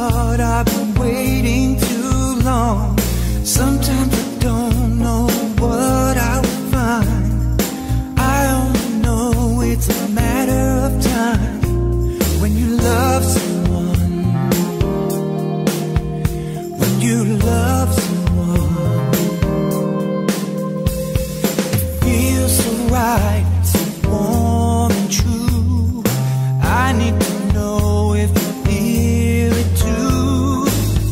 thought I've been waiting too long. Sometimes I don't know what I will find. I only know it's a matter of time. When you love someone, when you love someone, it feels so right, so warm and true. I need to know if you feel it too.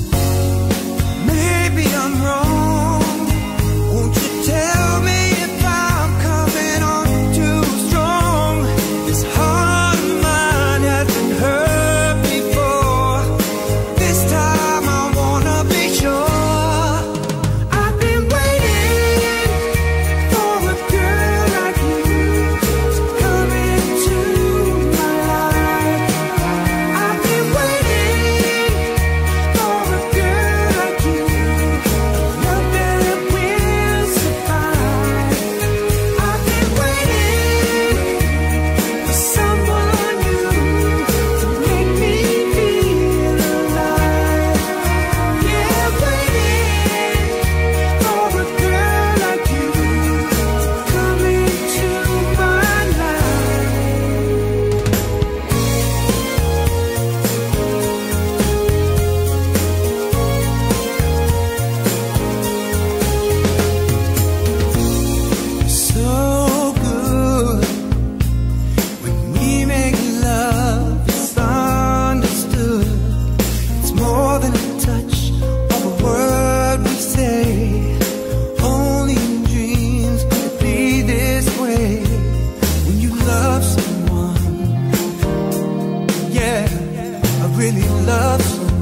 Maybe I'm wrong. Won't you tell me if I'm coming on too strong? This heart of mine has been hurt before. This time I wanna be sure. I've been waiting for a girl like you to come into my life. I've been waiting for a girl like you, love that will survive. I've been waiting for someone new to make me feel alive. Yeah, waiting for a girl like you to come into my life. So good when we make love, it's understood. It's more than a touch of a word we say. Only in dreams could it be this way. When you love someone, yeah, I really love someone.